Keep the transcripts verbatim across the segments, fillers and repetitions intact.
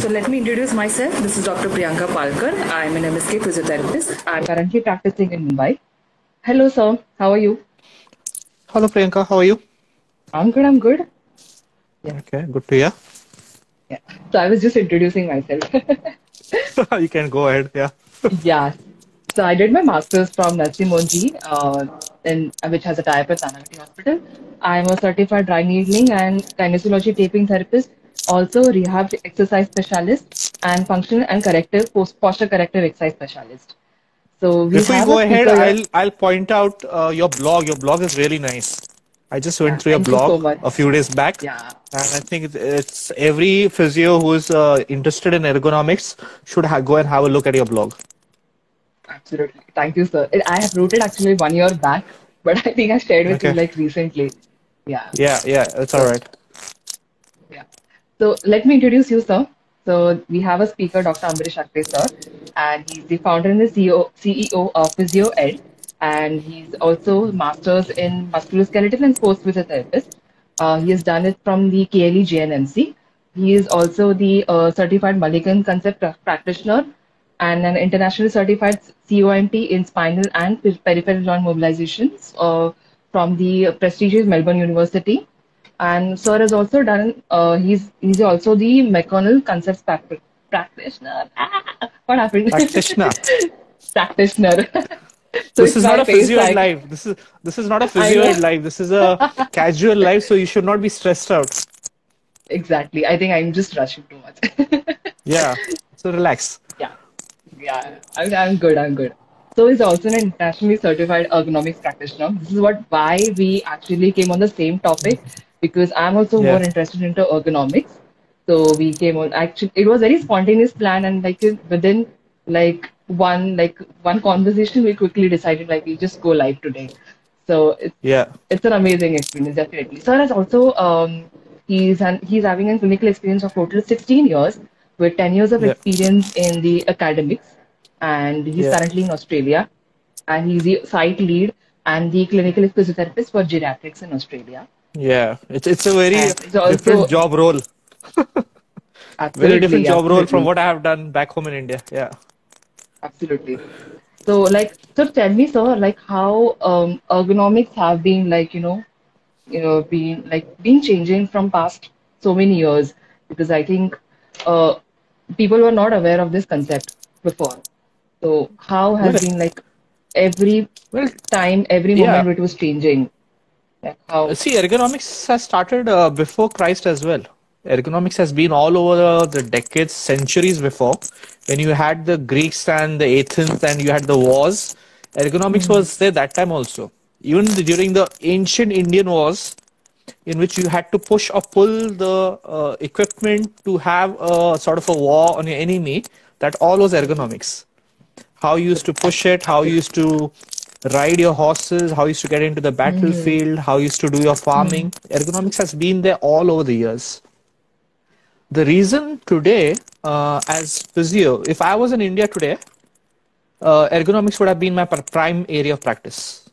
let me introduce myself. This is Doctor Priyanka Palkar. I'm an M S K physiotherapist. I'm currently practicing in Mumbai. Hello, sir. How are you? Hello Priyanka, how are you? I'm good. I'm good. Yeah. Okay, good to hear. Yeah. So I was just introducing myself. You can go ahead. Yeah. Yeah. So I did my master's from Narsi Monji, uh, in which has a tie-up with Nanavati Hospital. I'm a certified dry needling and kinesiology taping therapist, also rehab exercise specialist, and functional and corrective post posture corrective exercise specialist. So we Before you have a go ahead, speaker here. I'll I'll point out uh, your blog. Your blog is really nice. I just Yeah, went through your thank you so blog much. a few days back, Yeah, and I think it's, it's every physio who's uh, interested in ergonomics should ha go and have a look at your blog. absolutely. Thank you, sir. I have wrote it actually one year back, but I think I shared with you Okay. like recently. Yeah. Yeah, yeah, that's all So right. yeah. So let me introduce you, sir. So we have a speaker, Doctor Ambarish Akre, sir, and he's the founder and the C E O, C E O of Physio Ed, and he's also masters in musculoskeletal and sports physiotherapist. Uh, he has done it from the K L E J N M C. He is also the uh, certified Mulligan concept pra- practitioner and an internationally certified C O M T in spinal and per- peripheral joint mobilizations uh, from the prestigious Melbourne University. And sir has also done, uh, he's he's also the McConnell Concepts prac- practitioner. Ah, what happened? Practitioner. Practitioner. So This it's is not my a face physio ed like, live. This is this is not a I physio know. ed live. This is a casual live, so you should not be stressed out. Exactly. I think I'm just rushing too much. Yeah. So relax. Yeah. Yeah, I'm, I'm good. I'm good. So he's also an internationally certified ergonomics practitioner. This is what why we actually came on the same topic because I'm also Yeah. more interested into ergonomics. So we came on. Actually, it was very spontaneous plan, and like within like one like one conversation, we quickly decided like we just go live today. So it's Yeah. it's an amazing experience, definitely. Sir has also um he's and he's having a clinical experience of total sixteen years with ten years of Yeah. experience in the academics, and he's Yeah. currently in Australia, and he's the site lead and the clinical physiotherapist for geriatrics in Australia. Yeah, it's it's a very And he's also different job role. Very different absolutely, job role from absolutely, what I have done back home in India. Yeah. absolutely. So, like, so tell me, sir, like how um, ergonomics have been like, you know, you know, been like been changing from past so many years because I think uh, people were not aware of this concept before. So, how has Well, been like every well, time, every yeah. moment it was changing? Like how? See, ergonomics has started uh, before Christ as well. Ergonomics has been all over the decades, centuries before. When you had the Greeks and the Athens and you had the wars, ergonomics Hmm. was there that time also. Even the- during the ancient Indian wars, in which you had to push or pull the uh, equipment to have a sort of a war on your enemy, that all was ergonomics. How you used to push it, how you used to ride your horses, how you used to get into the Hmm. battlefield, how you used to do your Hmm. farming. Ergonomics has been there all over the years. The reason today, uh, as physio, if I was in India today, uh, ergonomics would have been my pr- prime area of practice.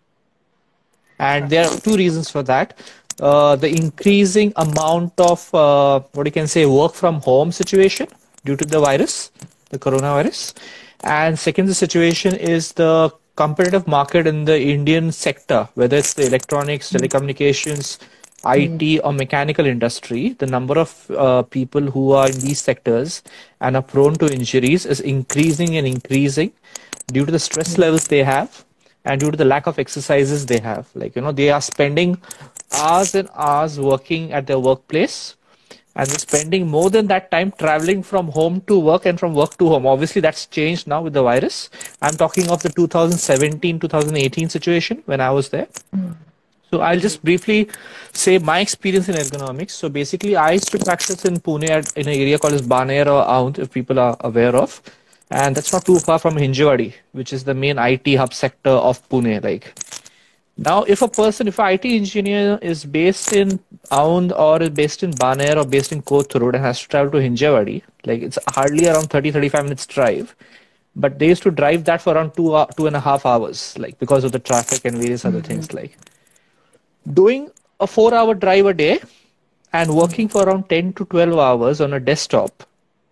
And there are two reasons for that. Uh, the increasing amount of uh, what you can say work from home situation due to the virus, the coronavirus, and second the situation is the competitive market in the Indian sector, whether it's the electronics, telecommunications, Hmm. I T, or mechanical industry. The number of uh, people who are in these sectors and are prone to injuries is increasing and increasing due to the stress Hmm. levels they have and due to the lack of exercises they have. Like, you know, they are spending hours and hours working at their workplace and they're spending more than that time traveling from home to work and from work to home. Obviously, that's changed now with the virus. I'm talking of the two thousand seventeen, two thousand eighteen situation when I was there. Hmm. So I'll Hmm. just briefly say my experience in ergonomics. So basically, I used to practice in Pune at, in an area called as Baner or Aund, if people are aware of, and that's not too far from Hinjawadi, which is the main I T hub sector of Pune. Like now, if a person, if an I T engineer is based in Aund or is based in Baner or based in Kothurud and has to travel to Hinjawadi, like it's hardly around thirty, thirty-five minutes drive. But they used to drive that for around two, hou- two and a half hours, like because of the traffic and various other Hmm. things. Like doing a four hour drive a day and working for around ten to twelve hours on a desktop,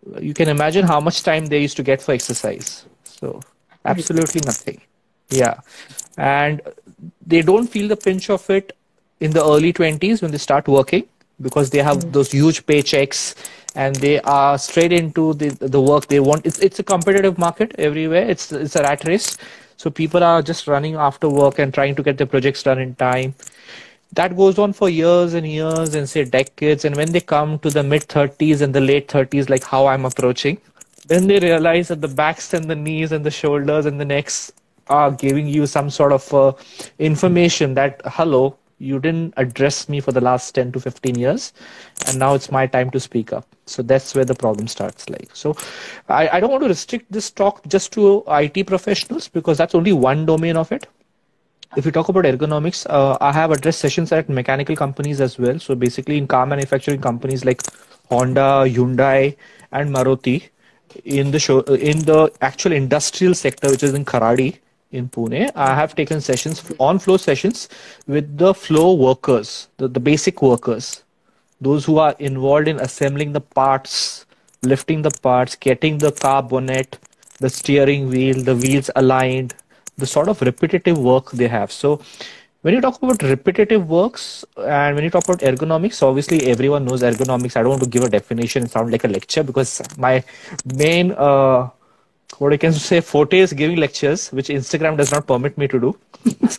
you can imagine how much time they used to get for exercise. So Absolutely. absolutely nothing. Yeah. And they don't feel the pinch of it in the early twenties when they start working, because they have Mm. those huge paychecks and they are straight into the the work they want. It's it's a competitive market everywhere. It's it's a rat race. So people are just running after work and trying to get their projects done in time. That goes on for years and years and say decades. And when they come to the mid thirties and the late thirties, like how I'm approaching, then they realize that the backs and the knees and the shoulders and the necks are giving you some sort of uh, information that, hello, you didn't address me for the last ten to fifteen years, and now it's my time to speak up. So that's where the problem starts. Like, so I, I don't want to restrict this talk just to I T professionals, because that's only one domain of it. If you talk about ergonomics, uh, I have addressed sessions at mechanical companies as well. So basically, in car manufacturing companies like Honda, Hyundai, and Maruti, in the show, in the actual industrial sector, which is in Kharadi in Pune, I have taken sessions, on floor sessions, with the floor workers, the, the basic workers, those who are involved in assembling the parts, lifting the parts, getting the car bonnet, the steering wheel, the wheels aligned, the sort of repetitive work they have. So when you talk about repetitive works and when you talk about ergonomics, obviously everyone knows ergonomics. I don't want to give a definition and sound like a lecture, because my main uh, what I can say forte is giving lectures, which Instagram does not permit me to do.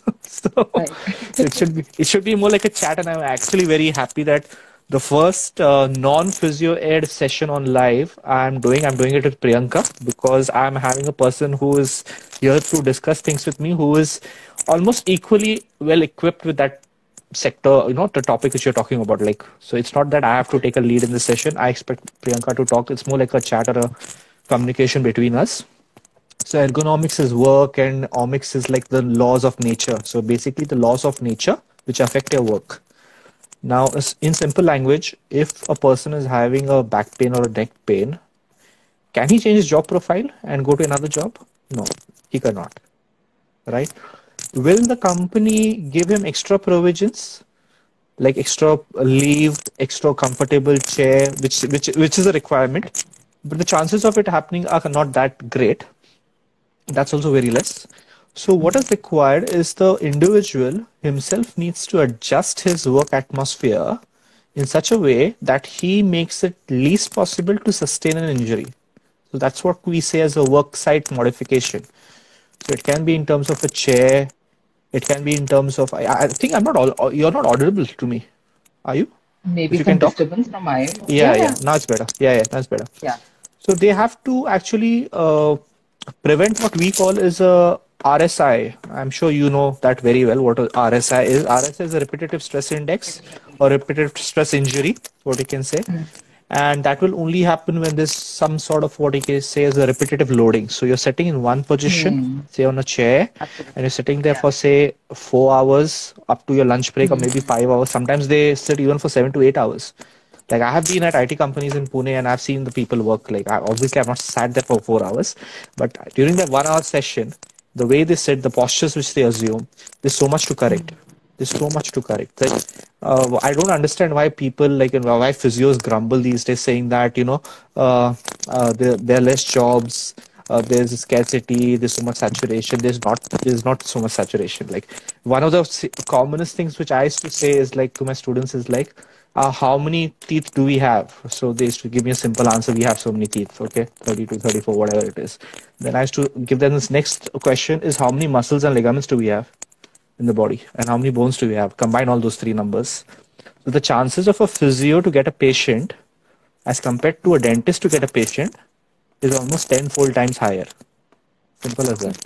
so, Right. so it should be it should be more like a chat, and I'm actually very happy that the first uh, non-physio ed session on live I'm doing, I'm doing it with Priyanka, because I'm having a person who is here to discuss things with me, who is almost equally well equipped with that sector, you know, the topic which you're talking about. Like, so it's not that I have to take a lead in the session. I expect Priyanka to talk. It's more like a chat or a communication between us. So ergonomics is work and omics is like the laws of nature. So basically the laws of nature which affect your work. Now, in simple language, if a person is having a back pain or a neck pain, can he change his job profile and go to another job? No, he cannot. Right? Will the company give him extra provisions, like extra leave, extra comfortable chair, which which which is a requirement? But the chances of it happening are not that great. That's also very less. So what is required is the individual himself needs to adjust his work atmosphere in such a way that he makes it least possible to sustain an injury. So that's what we say as a work site modification. So it can be in terms of a chair. It can be in terms of, I, I think I'm not, all, you're not audible to me. Are you? Maybe If you some can talk? disturbance from my end. Yeah, Yeah, yeah. yeah, Now it's better. Yeah, yeah. That's better. yeah. So they have to actually uh, prevent what we call is a R S I. I'm sure you know that very well. What a R S I is. R S I is a repetitive stress index or repetitive stress injury, what you can say. Mm. And that will only happen when there's some sort of what you can say is a repetitive loading. So you're sitting in one position, Mm. say on a chair, and Absolutely. you're sitting there Yeah. for say four hours up to your lunch break, or Mm. maybe five hours. Sometimes they sit even for seven to eight hours. Like I have been at I T companies in Pune and I've seen the people work. Like I, obviously I've not sat there for four hours, but during that one hour session, the way they sit, the postures which they assume, there's so much to correct. There's so much to correct. Like, uh, I don't understand why people like you know, why physios grumble these days, saying that you know uh, uh, there there are less jobs. Uh, there's scarcity. There's so much saturation. There's not. There's not so much saturation. Like one of the s- commonest things which I used to say is like to my students is like, uh, how many teeth do we have? So they used to give me a simple answer. We have so many teeth. Okay, thirty-two, thirty-four, whatever it is. Then I used to give them this next question is how many muscles and ligaments do we have in the body and how many bones do we have? Combine all those three numbers. So the chances of a physio to get a patient as compared to a dentist to get a patient is almost tenfold times higher. Simple as that.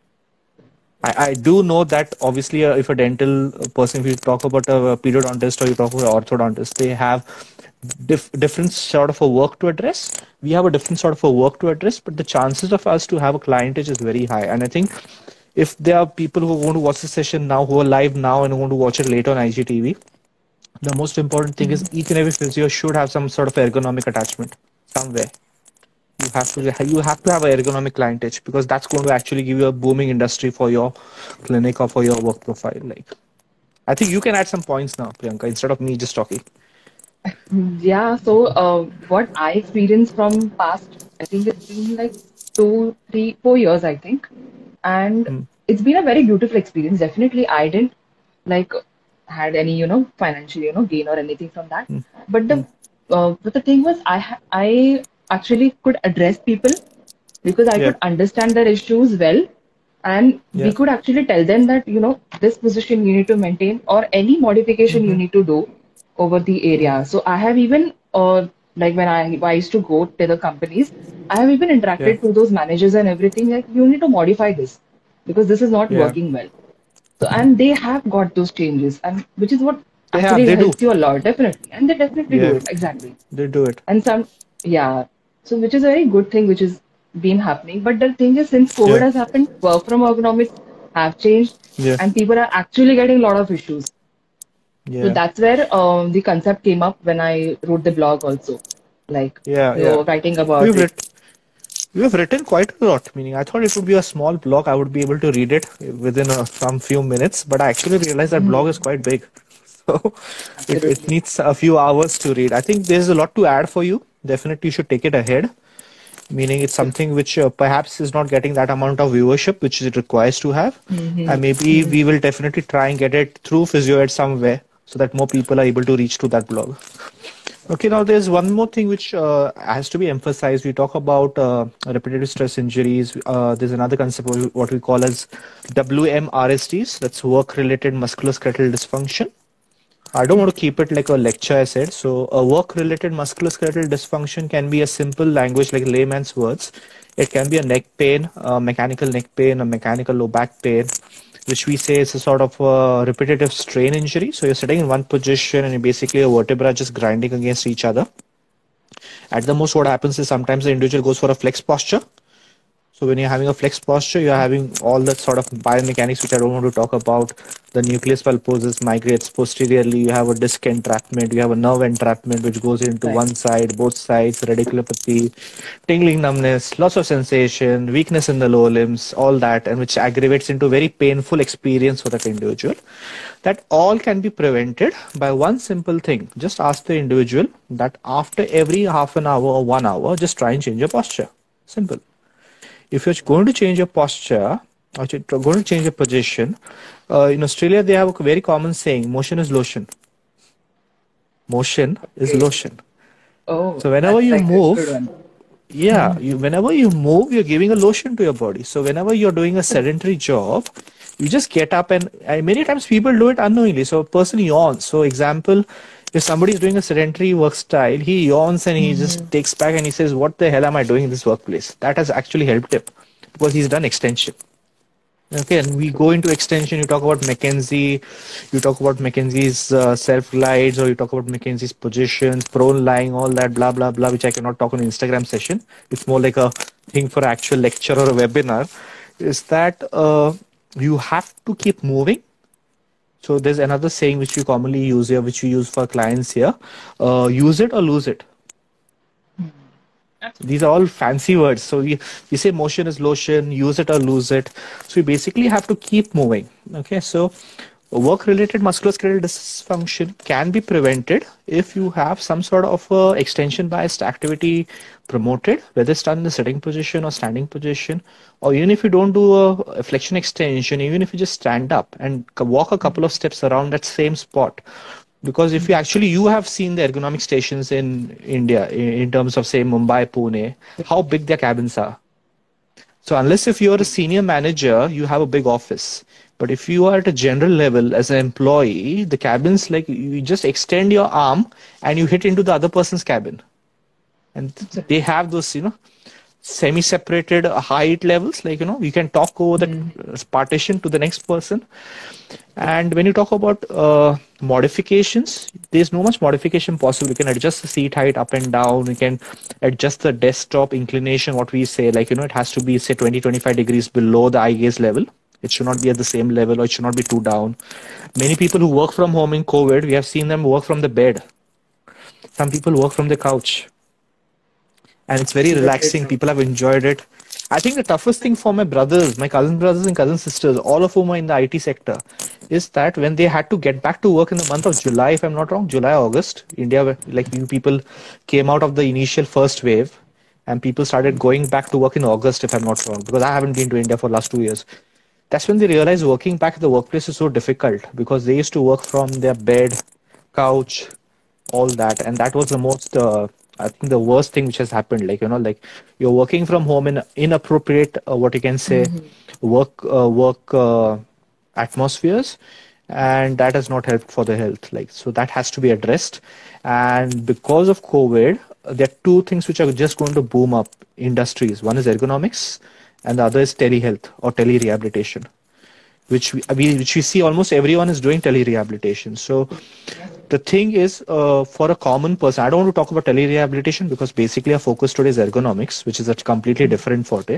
I, I do know that obviously uh, if a dental person, if you talk about a periodontist or you talk about an orthodontist, they have dif- different sort of a work to address. We have a different sort of a work to address, but the chances of us to have a clientage is very high. And I think if there are people who want to watch the session now, who are live now and want to watch it later on I G T V, the most important thing is each and every physio should have some sort of ergonomic attachment somewhere. You have to you have to have an ergonomic clientage because that's going to actually give you a booming industry for your clinic or for your work profile. Like, I think you can add some points now, Priyanka, instead of me just talking. Yeah, so uh, what I experienced from past, I think it's been like two, three, four years, I think. And Mm, it's been a very beautiful experience. Definitely, I didn't like had any, you know, financial, you know, gain or anything from that. mm, But the mm. uh, but the thing was, I ha I actually could address people because I Yeah, could understand their issues well, and we yeah. could actually tell them that, you know, this position you need to maintain or any modification you Mm-hmm. need to do over the area. So I have even, uh, like when I, I used to go to the companies, I have even Yeah, interacted to those managers and everything, like you need to modify this because this is not yeah. working well. So, and they have got those changes, and which is what They have, actually they do. helps you a lot, definitely. And they definitely do Yeah, it, exactly. they do it. And some, yeah. So, which is a very good thing, which is been happening. But the thing is, since COVID Yeah, has happened, work from ergonomics have changed, yeah, and people are actually getting a lot of issues. So yeah, that's where um, the concept came up when I wrote the blog also, like, yeah, you yeah. know, writing about We've it. writ we have written quite a lot. Meaning, I thought it would be a small blog. I would be able to read it within a, some few minutes, but I actually realized that blog is Mhm. quite big, so it it Absolutely. needs a few hours to read. I think there's a lot to add for you. Definitely, you should take it ahead. Meaning, it's something which uh, perhaps is not getting that amount of viewership which it requires to have, and Hmm. maybe we will definitely try and get it through PhysioEd somewhere so that more people are able to reach to that blog. Okay, now there's one more thing which uh, has to be emphasized. We talk about uh, repetitive stress injuries. Uh, there's another concept of what we call as W M R S Ts. That's work-related musculoskeletal dysfunction. I don't want to keep it like a lecture, I said. So, a work-related musculoskeletal dysfunction can be a simple language like layman's words. It can be a neck pain, a mechanical neck pain, a mechanical low back pain, which we say is a sort of a repetitive strain injury. So, you're sitting in one position and you basically your vertebra just grinding against each other. At the most, what happens is sometimes the individual goes for a flex posture. So when you're having a flex posture, you're having all that sort of biomechanics, which I don't want to talk about. The nucleus pulposus migrates posteriorly. You have a disc entrapment. You have a nerve entrapment, which goes into Right. one side, both sides, radiculopathy, tingling numbness, loss of sensation, weakness in the lower limbs, all that, and which aggravates into very painful experience for that individual. That all can be prevented by one simple thing. Just ask the individual that after every half an hour or one hour, just try and change your posture. Simple. If you're going to change your posture or ch- going to change your position, uh, in Australia they have a very common saying: "Motion is lotion." Motion is Okay. lotion. Oh, So whenever that's you like a good move, one. yeah, Mhm. you whenever you move, you're giving a lotion to your body. So whenever you're doing a sedentary job, you just get up and, and many times people do it unknowingly. So a person yawns. So example, if somebody is doing a sedentary work style, he yawns and he just Mhm. takes back and he says, "What the hell am I doing in this workplace?" That has actually helped him because he's done extension. Okay, and we go into extension. You talk about McKenzie, you talk about McKenzie's uh, self glides, or you talk about McKenzie's positions, prone lying, all that blah blah blah, which I cannot talk on Instagram session. It's more like a thing for actual lecture or a webinar. Is that uh, you have to keep moving. So there's another saying which we commonly use here, which we use for clients here: uh, use it or lose it. These are Absolutely. all fancy words. So we, we say motion is lotion, use it or lose it. So you basically have to keep moving. Okay, so work related musculoskeletal dysfunction can be prevented if you have some sort of uh, extension biased activity promoted, whether it's done in the sitting position or standing position, or even if you don't do a, a flexion extension, even if you just stand up and c- walk a couple of steps around that same spot, because if you actually you have seen the ergonomic stations in India in, in terms of say Mumbai, Pune, how big their cabins are. So unless if you're a senior manager, you have a big office. But if you are at a general level as an employee, the cabins like you just extend your arm and you hit into the other person's cabin. And they Absolutely. have those, you know, semi-separated height levels. Like, you know, you can talk over that Mhm. uh, partition to the next person. And when you talk about uh, modifications, there's no much modification possible. You can adjust the seat height up and down. You can adjust the desktop inclination, what we say, like, you know, it has to be, say, twenty, twenty-five degrees below the eye gaze level. It should not be at the same level or it should not be too down. Many people who work from home in COVID, we have seen them work from the bed. Some people work from the couch and it's very Very relaxing. true. People have enjoyed it. I think the toughest thing for my brothers, my cousin brothers and cousin sisters, all of whom are in the I T sector, is that when they had to get back to work in the month of July, if I'm not wrong, July, August, India, like you people came out of the initial first wave and people started going back to work in August, if I'm not wrong, because I haven't been to India for last two years. That's when they realized working back at the workplace is so difficult because they used to work from their bed, couch, all that, and that was the most uh, I think the worst thing which has happened, like you know like you're working from home in inappropriate uh, what you can say Hmm. work uh, work uh, atmospheres, and that has not helped for the health, like so that has to be addressed. And because of COVID, uh, there are two things which are just going to boom up industries. One is ergonomics and the other is telehealth or telerehabilitation, which we, we which we see almost everyone is doing telerehabilitation. So Yes. the thing is, uh, for a common person, I don't want to talk about telerehabilitation because basically our focus today is ergonomics, which is a completely different forte.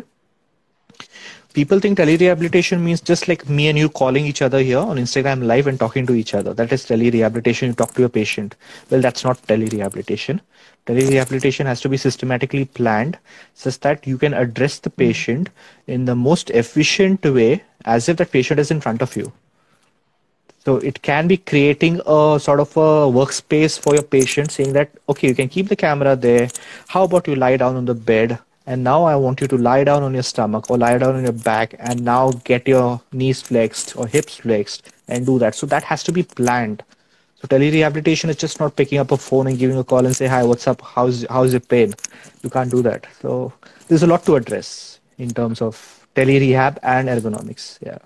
People think telerehabilitation means just like me and you calling each other here on Instagram live and talking to each other. That is telerehabilitation. You talk to your patient. Well, that's not telerehabilitation. Telerehabilitation has to be systematically planned such that you can address the patient in the most efficient way as if that patient is in front of you. So it can be creating a sort of a workspace for your patient, saying that, okay, you can keep the camera there. How about you lie down on the bed? And now I want you to lie down on your stomach or lie down on your back and now get your knees flexed or hips flexed and do that. So that has to be planned. So telerehabilitation is just not picking up a phone and giving a call and say, hi, what's up? How's, how's your pain? You can't do that. So there's a lot to address in terms of telerehab and ergonomics. Yeah.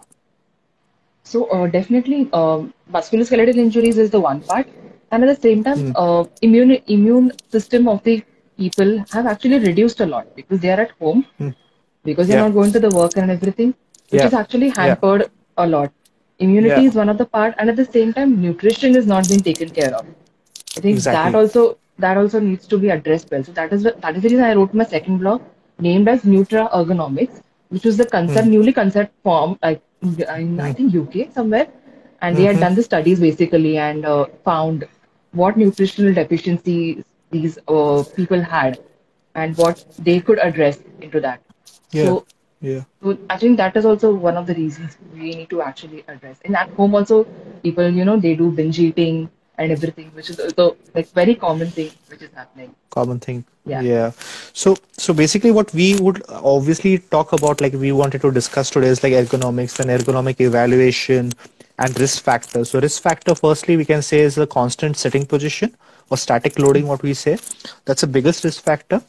So uh, definitely, um, musculoskeletal injuries is the one part, and at the same time, Hmm. uh, immune immune system of the people have actually reduced a lot because they are at home, Hmm. because they're Yeah. not going to the work and everything, which Yeah. is actually Yeah. hampered a lot. Immunity Yeah. is one of the part, and at the same time, nutrition is not being taken care of. I think that Exactly. also that also needs to be addressed well. So that is the, that is the reason I wrote my second blog named as Nutra Ergonomics, which was the concept Hmm. newly concept form like in I Hmm. think U K somewhere, and they had Hmm. done the studies basically and uh, found what nutritional deficiencies these uh, people had and what they could address into that. Yeah. So Yeah. so I think that is also one of the reasons we need to actually address. And at home also, people, you know, they do binge eating and everything, which is also like very common thing which is happening. Common thing. Yeah. Yeah. So so basically what we would obviously talk about, like we wanted to discuss today, is like ergonomics and ergonomic evaluation and risk factors. So risk factor firstly we can say is the constant sitting position or static loading, what we say. That's the biggest risk factor.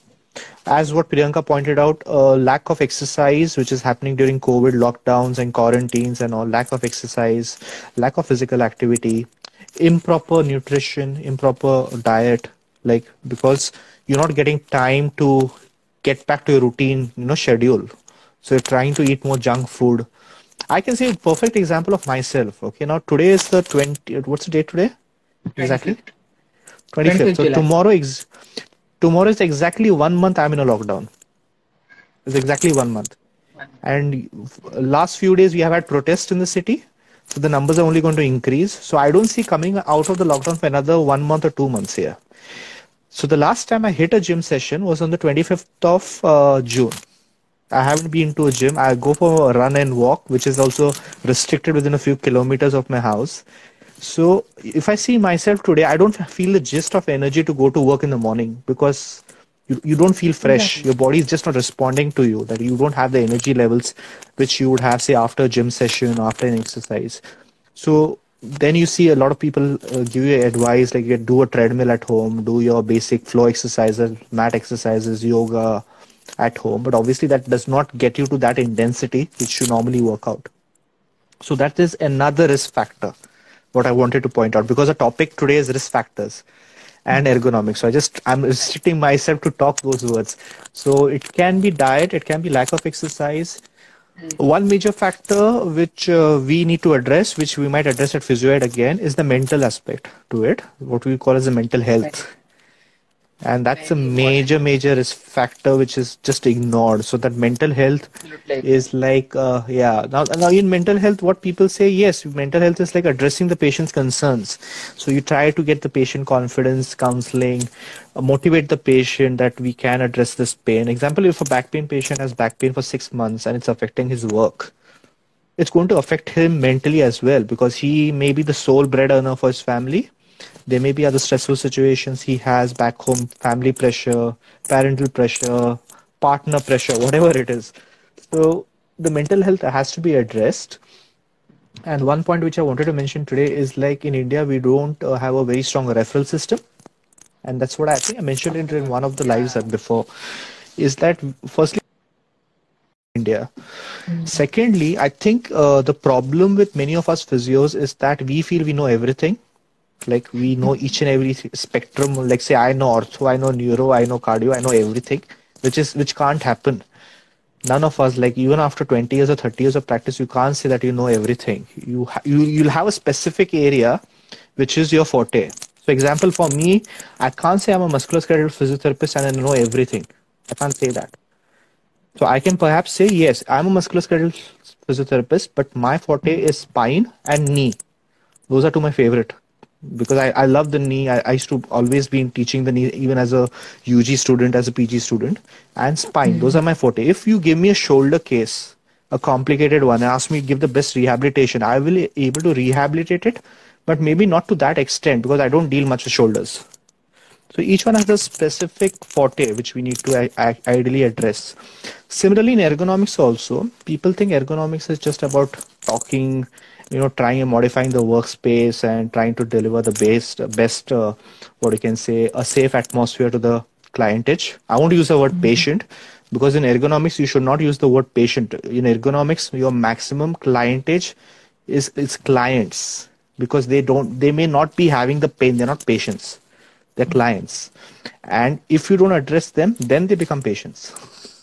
As what Priyanka pointed out, uh, lack of exercise, which is happening during COVID lockdowns and quarantines and all, lack of exercise, lack of physical activity, improper nutrition, improper diet, like because you're not getting time to get back to your routine, you know, schedule. So you're trying to eat more junk food. I can say a perfect example of myself. Okay, now today is the twentieth. What's the date today? Exactly? twenty-fifth. twenty-fifth. twenty-fifth So July. tomorrow is tomorrow is exactly one month I'm in a lockdown. It's exactly one month. And last few days we have had protests in the city. So the numbers are only going to increase. So I don't see coming out of the lockdown for another one month or two months here. So the last time I hit a gym session was on the twenty-fifth of uh, June. I haven't been to a gym. I go for a run and walk, which is also restricted within a few kilometers of my house. So if I see myself today, I don't feel the gist of energy to go to work in the morning because you, you don't feel fresh. Exactly. Your body is just not responding to you. That you don't have the energy levels which you would have, say, after a gym session, after an exercise. So then you see a lot of people uh, give you advice like you do a treadmill at home, do your basic flow exercises, mat exercises, yoga at home. But obviously that does not get you to that intensity which you normally work out. So that is another risk factor, what I wanted to point out, because the topic today is risk factors and ergonomics. So I just I'm restricting myself to talk those words. So it can be diet, it can be lack of exercise. One major factor which uh, we need to address, which we might address at PhysioEd again, is the mental aspect to it, what we call as the mental Right. health. And that's a Very important. major major risk factor which is just ignored. So that mental health Absolutely agree. is like uh, yeah, now now in mental health what people say, yes, mental health is like addressing the patient's concerns. So you try to get the patient confidence, counseling, uh, motivate the patient that we can address this pain. Example, if a back pain patient has back pain for six months and it's affecting his work, it's going to affect him mentally as well, because he may be the sole bread earner for his family. There may be other stressful situations he has back home, family pressure, parental pressure, partner pressure, whatever it is. So the mental health has to be addressed. And one point which I wanted to mention today is, like, in India, we don't uh, have a very strong referral system. And that's what I think I mentioned Of it in course. one of the lives Yeah. that before, is that firstly, India. Mhm. Secondly, I think uh, the problem with many of us physios is that we feel we know everything. Like, we know each and every spectrum. Like, say, I know ortho, I know neuro, I know cardio, I know everything, which is which can't happen. None of us, like, even after twenty years or thirty years of practice, you can't say that you know everything. You ha- you you'll have a specific area which is your forte. So, example, for me, I can't say I'm a musculoskeletal physiotherapist and I know everything. I can't say that. So I can perhaps say, yes, I'm a musculoskeletal physiotherapist, but my forte is spine and knee. Those are two my favorite, because I, I love the knee. I, I used to always be teaching the knee, even as a U G student, as a P G student, and spine. Those are my forte. If you give me a shoulder case, a complicated one, and ask me to give the best rehabilitation, I will be able to rehabilitate it, but maybe not to that extent, because I don't deal much with shoulders. So each one has a specific forte which we need to i- i- ideally address. Similarly, in ergonomics also, people think ergonomics is just about talking, you know, trying and modifying the workspace and trying to deliver the best, best, uh, what you can say, a safe atmosphere to the clientage. I won't use the word patient, because in ergonomics you should not use the word patient. In ergonomics, your maximum clientage is is clients, because they don't, they may not be having the pain. They're not patients, their clients. And if you don't address them, then they become patients.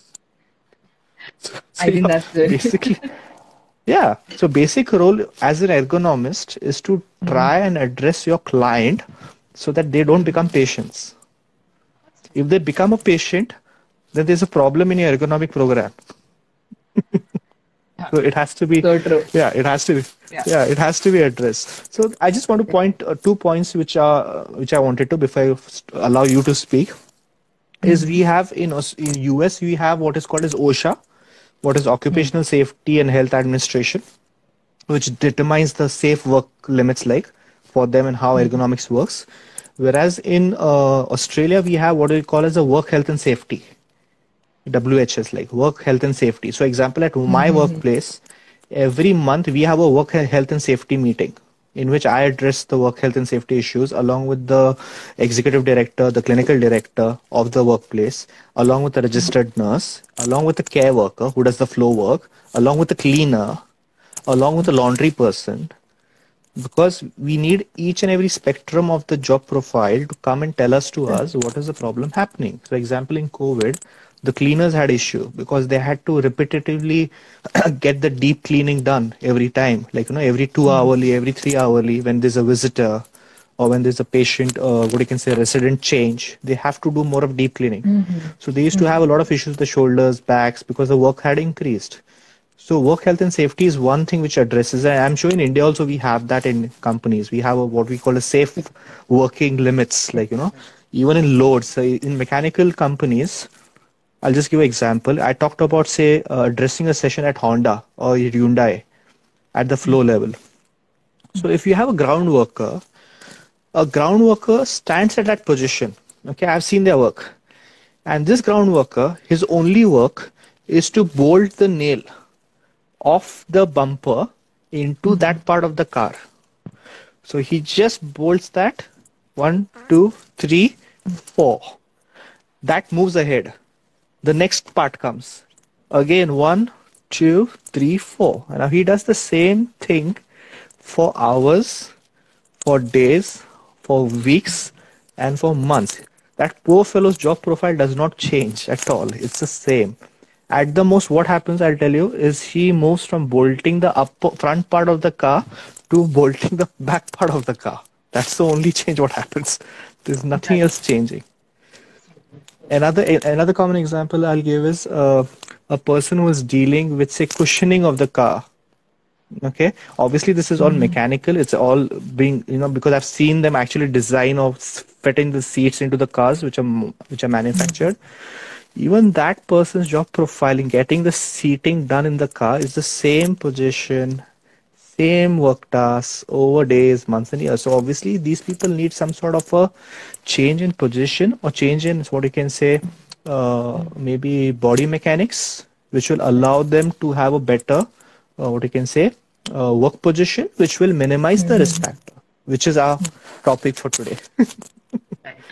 So I think yeah, that's good. basically, yeah. So basic role as an ergonomist is to try and address your client so that they don't become patients. If they become a patient, then there's a problem in your ergonomic program. Yeah. So it has to be, So true. yeah, it has to be, Yeah. yeah, it has to be addressed. So I just want to point uh, two points which are uh, which I wanted to, before I allow you to speak. Is we have in Aus- in U S we have what is called as OSHA, what is Occupational Safety and Health Administration, which determines the safe work limits, like, for them and how ergonomics works. Whereas in uh, Australia we have what we call as a Work Health and Safety, W H S, like Work Health and Safety. So example, at my workplace, every month we have a work he- health and safety meeting in which I address the work health and safety issues along with the executive director, the clinical director of the workplace, along with the registered nurse, along with the care worker who does the flow work, along with the cleaner, along with the laundry person, because we need each and every spectrum of the job profile to come and tell us to us what is the problem happening. So example, in COVID, the cleaners had issue because they had to repetitively get the deep cleaning done every time, like, you know, every two hourly, every three hourly, when there's a visitor or when there's a patient, uh, what you can say, resident change, they have to do more of deep cleaning. So they used to have a lot of issues with the shoulders, backs, because the work had increased. So work health and safety is one thing which addresses, and I'm sure in India also we have that in companies. We have a, what we call a safe working limits, like, you know, even in loads. So in mechanical companies, I'll just give an example. I talked about, say, uh, addressing a session at Honda or Hyundai at the flow level. So if you have a ground worker, a ground worker stands at that position. Okay, I've seen their work. And this ground worker, his only work is to bolt the nail off the bumper into that part of the car. So he just bolts that, one, two, three, four. That moves ahead. The next part comes. Again, one, two, three, four. And now he does the same thing for hours, for days, for weeks, and for months. That poor fellow's job profile does not change at all. It's the same. At the most, what happens, I'll tell you, is he moves from bolting the up front part of the car to bolting the back part of the car. That's the only change what happens. There's nothing Exactly. else changing. Another another common example I'll give is uh, a person who is dealing with, say, cushioning of the car. Okay, obviously this is all Mm-hmm. mechanical. It's all being, you know, because I've seen them actually design or s- fitting the seats into the cars which are m- which are manufactured. Even that person's job profiling, getting the seating done in the car is the same position, same work tasks over days, months, and years. So obviously, these people need some sort of a change in position or change in what you can say, uh, maybe body mechanics, which will allow them to have a better, uh, what you can say, uh, work position, which will minimize the risk Mm-hmm. factor, which is our topic for today. Right.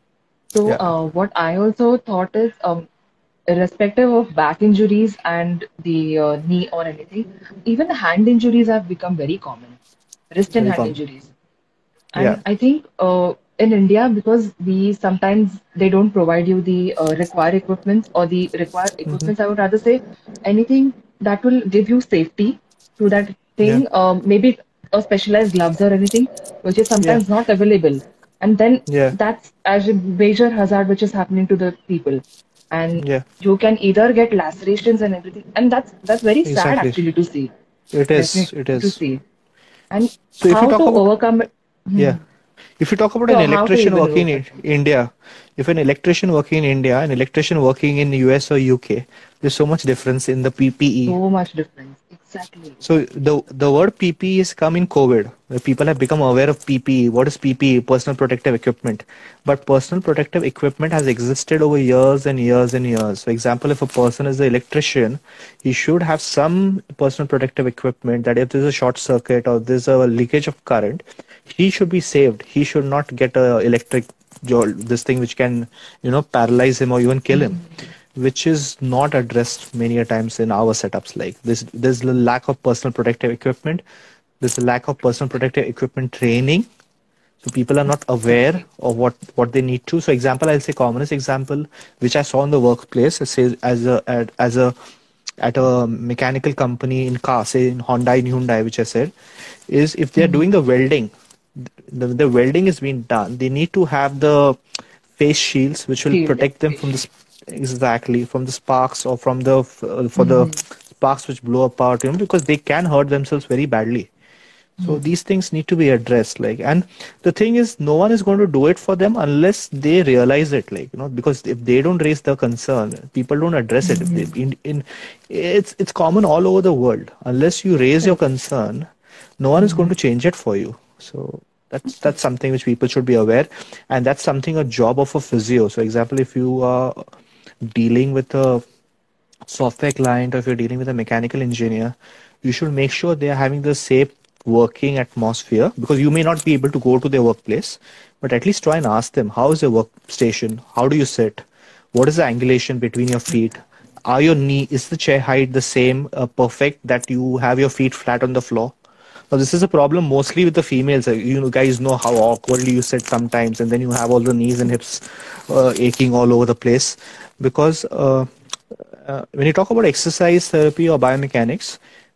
So, Yeah. uh, what I also thought is, um, irrespective of back injuries and the uh, knee or anything, even hand injuries have become very common, wrist and Very hand common. injuries. Yeah. And I think uh, in India, because we sometimes they don't provide you the uh, required equipments or the required Hmm. equipments, I would rather say anything that will give you safety to that Yeah. thing, um, maybe a specialized gloves or anything, which is Yeah. sometimes not available. And then Yeah. that's as a major hazard which is happening to the people. And Yeah. you can either get lacerations and everything. And that's that's very sad Exactly. actually to see, It is. definitely It to is. see. And So if you how talk to about, overcome it. yeah, Hmm. if you talk about an So how to electrician even working overcome in it? India, if an electrician working in India, an electrician working in U S or U K, there's so much difference in the P P E. So much difference. Exactly. So the the word P P E is come in COVID, where people have become aware of P P E. What is P P E? Personal protective equipment. But personal protective equipment has existed over years and years and years. For example, if a person is an electrician, he should have some personal protective equipment that if there's a short circuit or there's a leakage of current, he should be saved. He should not get a electric jolt, this thing which can, you know, paralyze him or even kill him, which is not addressed many a times in our setups. Like this, there's a lack of personal protective equipment. There's a lack of personal protective equipment training. So people are not aware Exactly. of what what they need to. So example, I'll say commonest example which I saw in the workplace. It says as a at, as a at a mechanical company in car, say in Honda and Hyundai, which I said, is if they are Hmm. doing the welding, the, the welding is being done. They need to have the face shields which will Shield, protect them face from the shield. sp- exactly from the sparks or from the f- uh, for the Hmm. sparks which blow apart, you know, because they can hurt themselves very badly. So Hmm. these things need to be addressed, like, and the thing is, no one is going to do it for them unless they realize it, like, you know, because if they don't raise the concern, people don't address it. If they, Hmm. in, in it's it's common all over the world. Unless you raise your Correct. concern, no one is going Hmm. to change it for you. So that's that's something which people should be aware, and that's something a job of a physio. So example, if you are dealing with a software client or if you're dealing with a mechanical engineer, you should make sure they are having the safe working atmosphere, because you may not be able to go to their workplace, but at least try and ask them, how is your workstation? How do you sit? What is the angulation between your feet? Are your knee, is the chair height the same, uh, perfect, that you have your feet flat on the floor? Now, this is a problem mostly with the females. Uh, You know, guys know how awkwardly you sit sometimes, and then you have all the knees and hips uh, aching all over the place because uh, uh, when you talk about exercise therapy or biomechanics,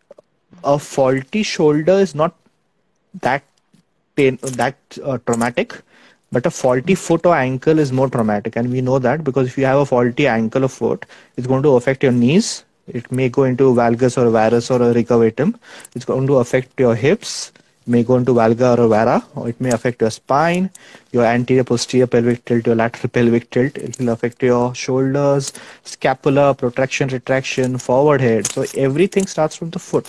a faulty shoulder is not that pain that uh, traumatic, but a faulty foot or ankle is more traumatic, and we know that because if you have a faulty ankle or foot, it's going to affect your knees. It may go into valgus or varus or a recurvatum. It's going to affect your hips. May go into valga or vara, or it may affect your spine, your anterior posterior pelvic tilt, your lateral pelvic tilt. It will affect your shoulders, scapula, protraction, retraction, forward head. So everything starts from the foot.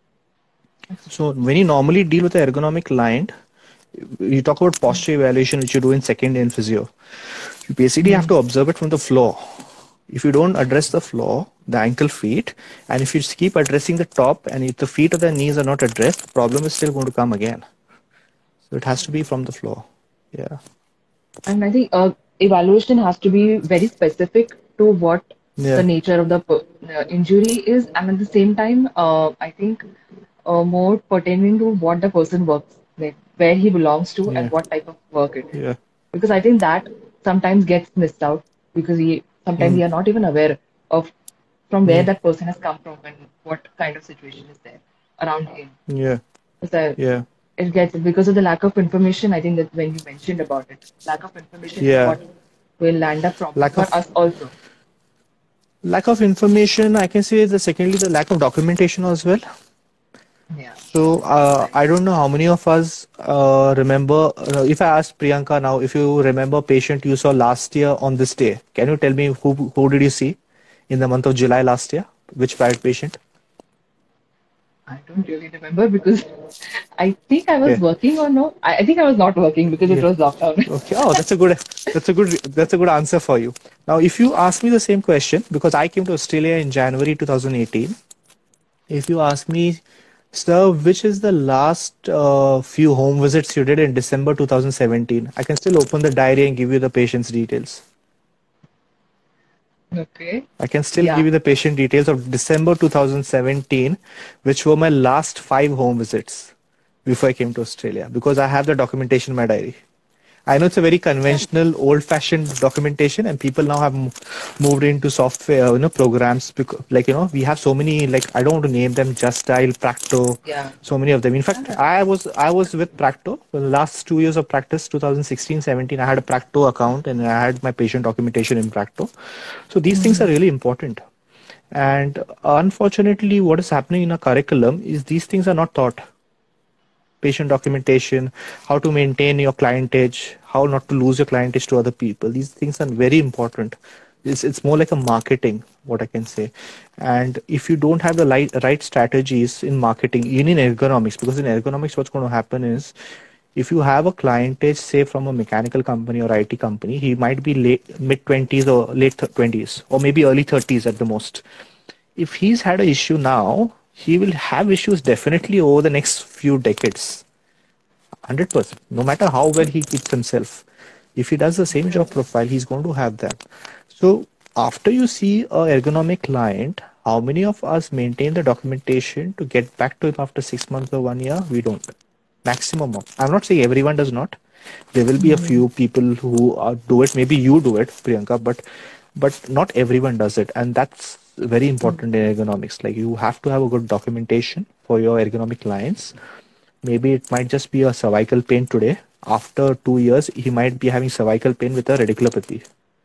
So when you normally deal with an ergonomic client, you talk about posture evaluation, which you do in second in physio. You basically have Hmm. to observe it from the floor. If you don't address the floor, the ankle feet, and if you just keep addressing the top, and if the feet or the knees are not addressed, the problem is still going to come again. So it has to be from the floor. Yeah. And I think uh, evaluation has to be very specific to what the Yeah. nature of the per- uh, injury is, and at the same time, uh, I think uh, more pertaining to what the person works, like where he belongs to Yeah. and what type of work it is. Yeah. Because I think that sometimes gets missed out because we sometimes Mm. we are not even aware of from where Mm. that person has come from and what kind of situation is there around him. Yeah. So Yeah. it gets because of the lack of information. I think that when you mentioned about it, lack of information is Yeah. what. will land up problem Lack for of us also. lack of information, I can say the secondly the lack of documentation as well. Yeah, So uh, right. I don't know how many of us uh, remember. Uh, if I ask Priyanka now, if you remember patient you saw last year on this day, can you tell me who who did you see in the month of July last year? Which private patient? I don't really remember because I think I was Okay. working or no. I, I think I was not working because it Yeah. was lockdown. Okay. Oh, that's a good that's a good that's a good answer for you. Now, if you ask me the same question, because I came to Australia in January twenty eighteen, if you ask me, sir, which is the last uh, few home visits you did in December twenty seventeen, I can still open the diary and give you the patient's details. Okay. I can still give Yeah. you the patient details of December twenty seventeen, which were my last five home visits before I came to Australia, because I have the documentation in my diary. I know it's a very Yeah. conventional, old-fashioned documentation, and people now have m- moved into software, you know, programs. Because, like, you know, we have so many. Like, I don't want to name them. Just Dial, Practo, Yeah. so many of them. In fact, Yeah. I was I was with Practo for the last two years of practice, twenty sixteen, seventeen. I had a Practo account, and I had my patient documentation in Practo. So these things are Mhm. really important. And unfortunately, what is happening in a curriculum is these things are not taught. Patient documentation, how to maintain your clientage, how not to lose your clientage to other people. These things are very important. It's, it's more like a marketing, what I can say. And if you don't have the right, right strategies in marketing, even in ergonomics, because in ergonomics, what's going to happen is if you have a clientage, say from a mechanical company or I T company, he might be late mid twenties or late twenties, or maybe early thirties at the most. If he's had an issue now, he will have issues definitely over the next few decades. one hundred percent. No matter how well he keeps himself, if he does the same job Absolutely. profile, he's going to have that. So, after you see a ergonomic client, how many of us maintain the documentation to get back to him after six months or one year? We don't. Maximum of. I'm not saying everyone does not. There will be a Mhm. few people who uh, do it. Maybe you do it, Priyanka, but but not everyone does it, and that's very important in ergonomics. Like you have to have a good documentation for your ergonomic clients. Maybe it might just be a cervical pain today. After two years, he might be having cervical pain with a radiculopathy.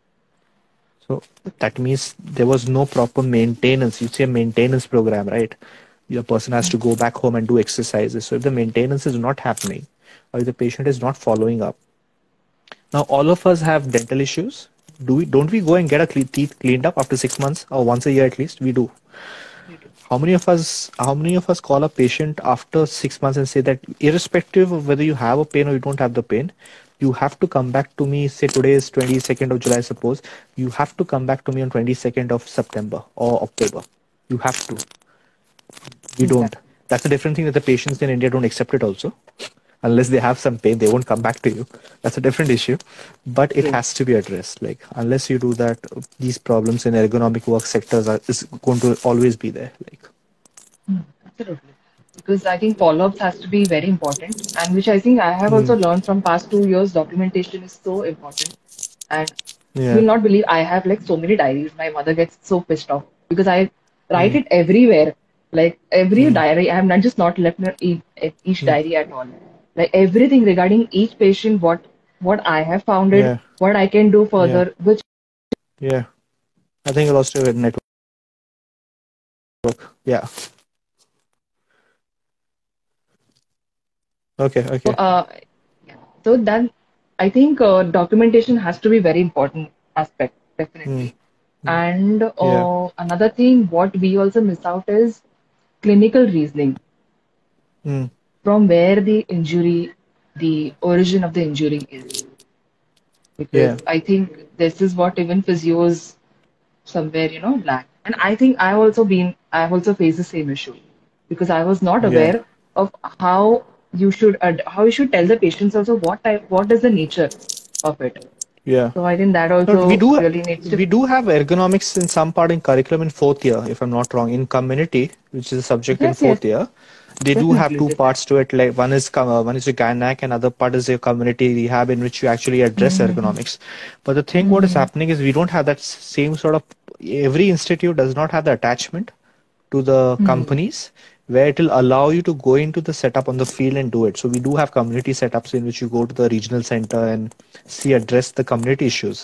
So that means there was no proper maintenance. You say maintenance program, right? Your person has to go back home and do exercises. So if the maintenance is not happening, or if the patient is not following up, now all of us have dental issues. Do we? Don't we go and get our cle- teeth cleaned up after six months or once a year at least? We do. We do. How many of us? How many of us call a patient after six months and say that irrespective of whether you have a pain or you don't have the pain, you have to come back to me. Say today is twenty-second of July. Suppose you have to come back to me on twenty-second of September or October. You have to. We don't. Exactly. That's a different thing that the patients in India don't accept it also. Unless they have some pain, they won't come back to you. That's a different issue. But it True. has to be addressed. Like unless you do that, these problems in ergonomic work sectors are is going to always be there. Like Mm, absolutely. Because I think follow-ups has to be very important, and which I think I have mm, also learned from past two years, documentation is so important. And you yeah. will not believe I have like so many diaries. My mother gets so pissed off because I write Mm, it everywhere. Like every mm, diary, I have not just not left no- each, each mm, diary at all. Like everything regarding each patient, what what I have found it, yeah. what I can do Yeah. further, which Yeah. I think I lost your network. Yeah. Okay. Okay. uh, so then I think uh, documentation has to be very important aspect, Mm, definitely. mm, And yeah. uh, another thing, what we also miss out is clinical reasoning Mm, from where the injury, the origin of the injury is. yeah. Because I think this is what even physios somewhere, you know, lack. And I think I've also been, I've also faced the same issue because I was not Yeah. aware of how you should, ad- how you should tell the patients also what type, what is the nature of it. Yeah. So I think that No, we also do really needs to, we do have ergonomics in some part in curriculum in fourth year, if I'm not wrong. In community, which is a subject in yes, yes, fourth year, they do have definitely, two definitely. parts to it. Like one is com- uh, one is your gynec, and other part is your community rehab, in which you actually address Mm-hmm. ergonomics. But the thing what is Mm-hmm. happening is we don't have that s- same sort of. Every institute does not have the attachment to the Mm-hmm. companies where it will allow you to go into the setup on the field and do it. So we do have community setups in which you go to the regional center and see address the community issues.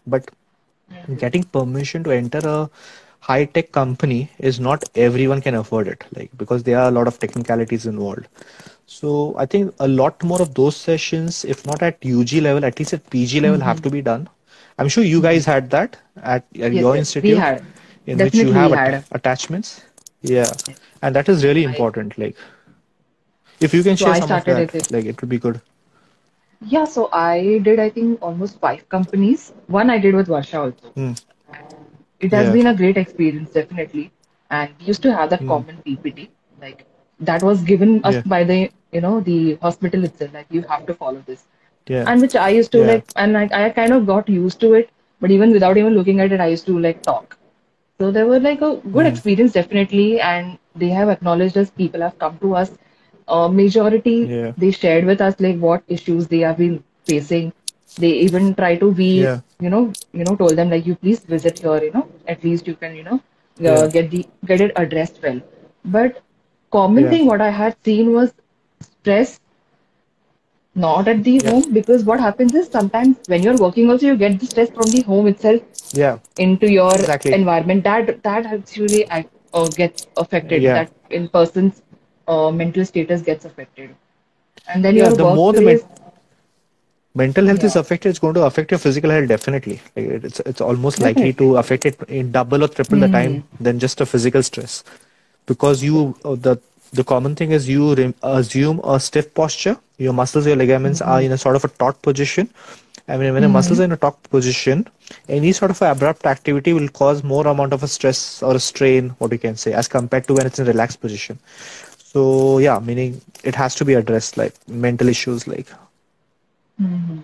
But getting permission to enter a high tech company is not everyone can afford it, like because there are a lot of technicalities involved. So I think a lot more of those sessions, if not at U G level, at least at P G level, have Mm-hmm. to be done. I'm sure you guys Mm-hmm. had that at, at Yes, your yes, we institute, had. in which you Definitely, have we at- had. attachments. Yeah, Yes. and that is really I important. Like, if you can so share I some of started that, as it. like, it would be good. Yeah, so I did I think almost five companies. One I did with Varsha also. Hmm. It has Yeah. been a great experience, definitely. And we used to have that Hmm. common P P T, like that was given us Yeah. by the, you know, the hospital itself. Like you have to follow this, Yeah. and which I used to Yeah. like, and I, I kind of got used to it. But even without even looking at it, I used to like talk. So there were like a good Hmm. experience, definitely, and they have acknowledged us. People have come to us. Uh, majority Yeah. they shared with us like what issues they have been facing. They even try to be, Yeah. you know, you know, told them like you please visit here, you know, at least you can, you know, uh, Yeah. get the get it addressed well. But common Yeah. thing what I had seen was stress not at the Yeah. home because what happens is sometimes when you're working also you get the stress from the home itself Yeah. into your Exactly. environment that that actually ac- uh, gets affected Yeah. that in person's uh, mental status gets affected and then Yeah. your The more the men- workplace mental health is yeah affected, it's going to affect your physical health definitely. Like it- it's it's almost likely definitely to affect it in double or triple the time hmm than just a physical stress. Because you uh, the the common thing is you rem- assume a stiff posture. Your muscles, your ligaments are hmm in a sort of a taut position. I mean, when the muscles hmm are in a taut position, any sort of a abrupt activity will cause more amount of a stress or a strain, what you can say, as compared to when it's in relaxed position. So yeah, meaning it has to be addressed, like mental issues, like. hmm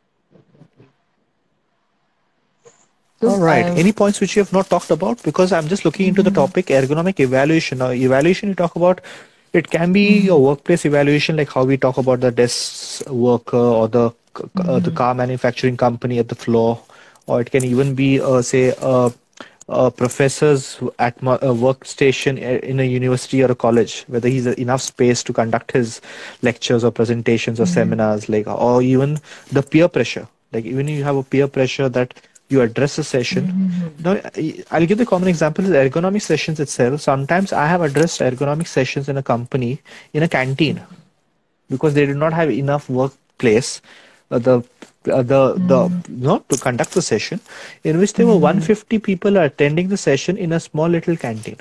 All so right. um Any points which you have not talked about? Because I'm just looking into the hmm topic ergonomic evaluation. Now, evaluation you talk about, it can be your hmm workplace evaluation, like how we talk about the desk worker or the c- c- uh, the hmm car manufacturing company at the floor, or it can even be, uh, say, uh, a professor's at mo- a workstation i- in a university or a college, whether he's enough space to conduct his lectures or presentations or hmm seminars, like, or even the peer pressure. Like even if you have a peer pressure that you address a session. hmm Now, I- I'll give the common example is ergonomic sessions itself. Sometimes I have addressed ergonomic sessions in a company in a canteen because they did not have enough workplace. Uh, the uh, the the hmm you know to conduct the session, in which there were hmm one hundred fifty people attending the session in a small little canteen.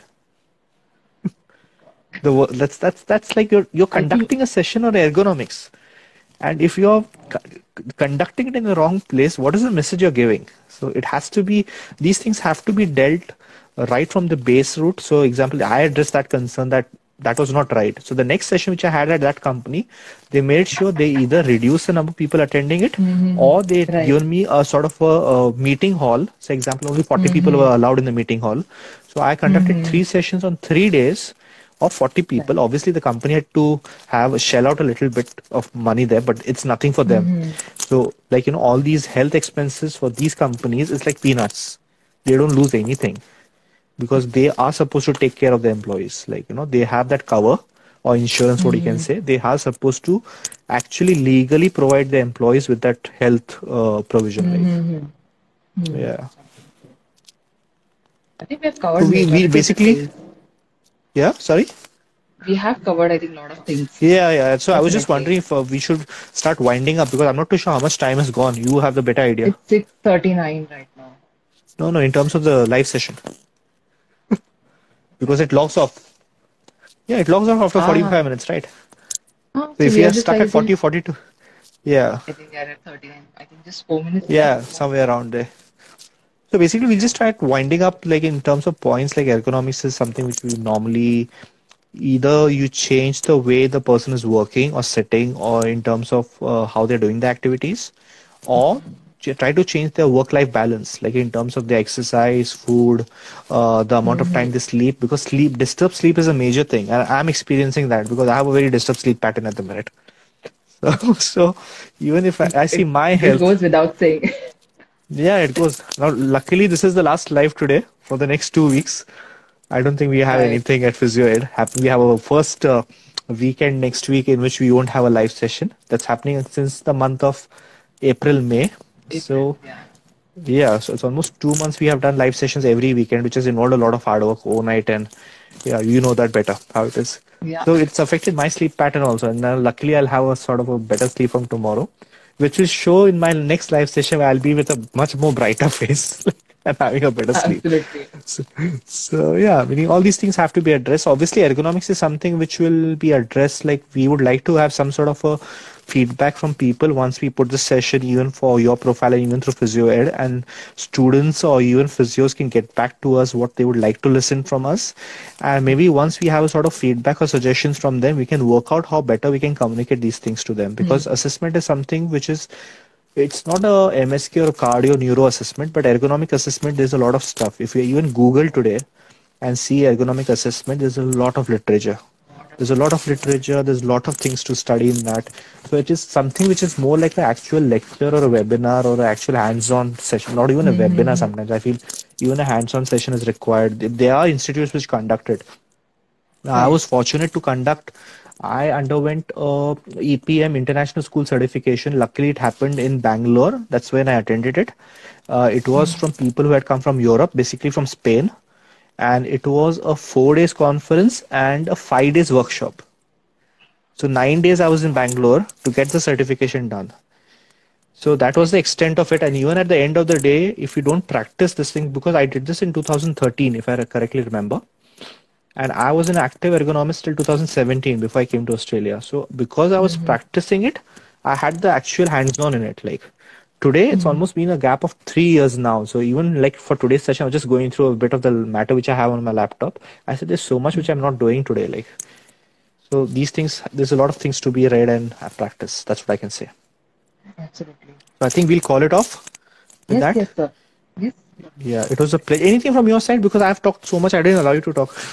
The wo- that's that's that's like you're you're I think conducting a session on ergonomics. And if you're co- conducting it in the wrong place, what is the message you're giving? So it has to be, these things have to be dealt uh, right from the base root. So, example, I addressed that concern that that was not right. So the next session which I had at that company, they made sure they either reduce the number of people attending it, hmm or they right given me a sort of a, a meeting hall. So, example, only forty people hmm were allowed in the meeting hall. So I conducted hmm three sessions on three days of forty right people. Obviously, the company had to have shell out a little bit of money there, but it's nothing for them. hmm So, like, you know, all these health expenses for these companies is like peanuts. They don't lose anything because they are supposed to take care of the employees. Like, you know, they have that cover or insurance, what you can hmm say. They are supposed to actually legally provide the employees with that health uh, provision. Like, hmm hmm yeah. I think we have So covered we, we majority of the basically, fields. yeah, sorry. We have covered, I think, a lot of things. Yeah, yeah. So I was just Definitely. wondering if uh, we should start winding up because I'm not too sure how much time has gone. You have the better idea. It's six thirty-nine right now. No, no, in terms of the live session because it logs off. Yeah, it logs off after Ah, forty-five minutes, right? ah, So so if we we are are just stuck at like forty, just, forty-two, yeah, I think we are at thirty-nine. I think just four minutes left. yeah, somewhere around there. So basically, we just tried winding up like in terms of points, like ergonomics is something which we normally either you change the way the person is working or sitting, or in terms of uh, how they're doing the activities, or ch- try to change their work-life balance, like in terms of the exercise, food, uh, the amount of Mm-hmm. time they sleep, because sleep, disturbed sleep is a major thing, and I'm experiencing that because I have a very disturbed sleep pattern at the minute. So, so even if I, I see It my it health, goes without saying. yeah, it goes. Now, luckily, this is the last live today for the next two weeks. I don't think we have Right. anything at Physio Ed. Hap- We have our first uh, weekend next week in which we won't have a live session. That's happening since the month of April, May. April. So Yeah. Yeah, so it's almost two months we have done live sessions every weekend, which has involved a lot of hard work overnight, and yeah, you know that better how it is. Yeah, So it's affected my sleep pattern also, and now luckily I'll have a sort of a better sleep from tomorrow, which will show in my next live session where I'll be with a much more brighter face and having a better sleep. absolutely. So, so yeah, meaning all these things have to be addressed. Obviously, ergonomics is something which will be addressed. Like we would like to have some sort of a feedback from people once we put the session, even for your profile and even through physio ed, and students or even physios can get back to us what they would like to listen from us, and maybe once we have a sort of feedback or suggestions from them, we can work out how better we can communicate these things to them, because Hmm. assessment is something which is, it's not a M S K or a cardio neuro assessment, but ergonomic assessment, there's a lot of stuff. If you even Google today and see ergonomic assessment, there's a lot of literature. There's a lot of literature, there's a lot of things to study in that. So it is something which is more like an actual lecture or a webinar or an actual hands-on session, not even a webinar Hmm. sometimes. I feel even a hands-on session is required. There are institutes which conduct it. Now, I Right. was fortunate to conduct. I underwent a E P M International School Certification. Luckily, it happened in Bangalore. That's when I attended it. Uh, it was from people who had come from Europe, basically from Spain, and it was a four days conference and a five days workshop. So nine days I was in Bangalore to get the certification done. So that was Right. the extent of it. And even at the end of the day, if you don't practice this thing, because I did this in two thousand thirteen, if I correctly remember, and I was an active ergonomist till two thousand seventeen before I came to Australia. So because I was Hmm. practicing it, I had the actual hands-on in it. Like today, it's Hmm. almost been a gap of three years now. So even like for today's session, I was just going through a bit of the matter which I have on my laptop. I said, there's so much which I'm not doing today. Like so, these things, there's a lot of things to be read and practice. That's what I can say. Absolutely. So I think we'll call it off with Yes, that. yes, sir. Yes. Yeah, it was a pleasure. Anything from your side? Because I've talked so much, I didn't allow you to talk.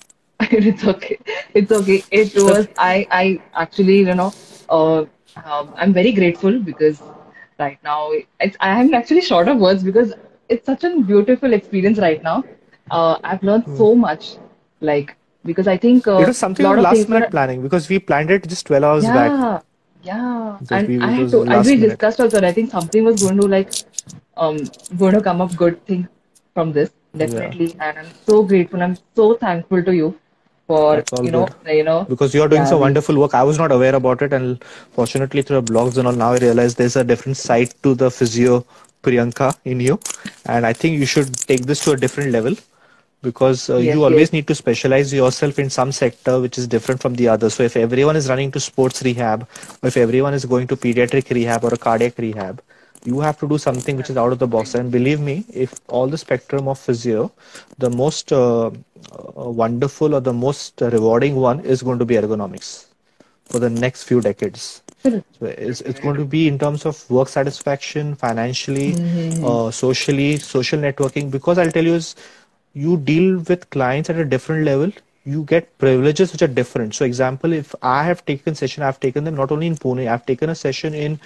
It's okay. It's okay. It So, was, I, I actually, you know, uh, um, I'm very grateful because right now it's, I am actually short of words because it's such a beautiful experience right now. Uh, I've learned so much, like, because I think it a was something lot of of last things minute were, planning because we planned it just twelve hours back. yeah, yeah. Because And we, I it had was to, as we last minute. discussed also, I think something was going to like, um, going to come up good thing from this, Yeah, definitely. And I'm so grateful. I'm so thankful to you for, that's all you good. know, you know, Because you're doing yeah, some we, wonderful work. I was not aware about it, and fortunately, through the blogs and all, now I realize there's a different side to the physio Priyanka in you, and I think you should take this to a different level because uh, yes, you yes. always need to specialize yourself in some sector which is different from the other. So if everyone is running to sports rehab, or if everyone is going to pediatric rehab or a cardiac rehab, you have to do something which is out of the box. Absolutely. And believe me, if all the spectrum of physio, the most uh, uh, wonderful or the most rewarding one is going to be ergonomics for the next few decades. Absolutely. So it's, Absolutely. it's Very going to true. be in terms of work satisfaction, financially, Mm-hmm. uh, socially, social networking. Because I'll tell you is, you deal with clients at a different level. You get privileges which are different. So, example, if I have taken session, I've taken them not only in Pune. I've taken a session in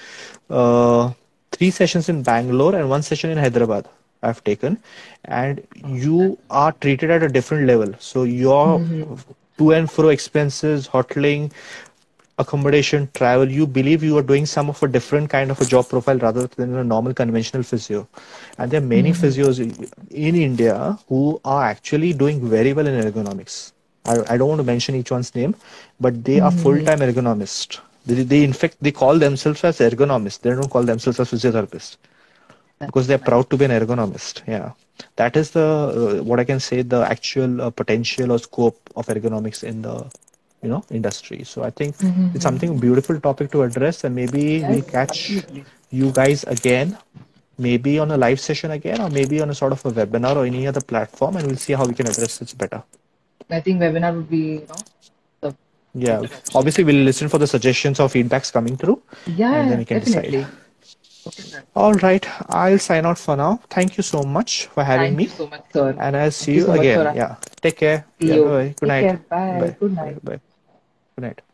uh, three sessions in Bangalore and one session in Hyderabad. I've taken, and you are treated at a different level. So your Mm-hmm. to and fro expenses, hoteling, accommodation, travel, you believe you are doing some of a different kind of a job profile rather than a normal conventional physio. And there are many Mm-hmm. physios in India who are actually doing very well in ergonomics. I, I don't want to mention each one's name, but they are Mm-hmm. full-time ergonomists. They, they in fact they call themselves as ergonomists. They don't call themselves as physiotherapists That's because they're nice. proud to be an ergonomist. Yeah, that is the uh, what I can say, the actual uh, potential or scope of ergonomics in the you know industry. So I think it's something Mm-hmm. beautiful topic to address, and maybe Yes, we'll catch absolutely. you guys again, maybe on a live session again, or maybe on a sort of a webinar or any other platform, and we'll see how we can address this better. I think webinar would be, you know, the Yeah, better option. obviously we'll listen for the suggestions or feedbacks coming through, and then Yeah, we can decide. definitely. Okay, sir. All right, I'll sign out for now. Thank you so much for having Thank you me, so much, sir. and I'll see Thank you you so much, again. sir. Yeah, take care. See Yeah, bye you. bye. Good Take night. care. Bye. Bye Good bye night. bye. Good night.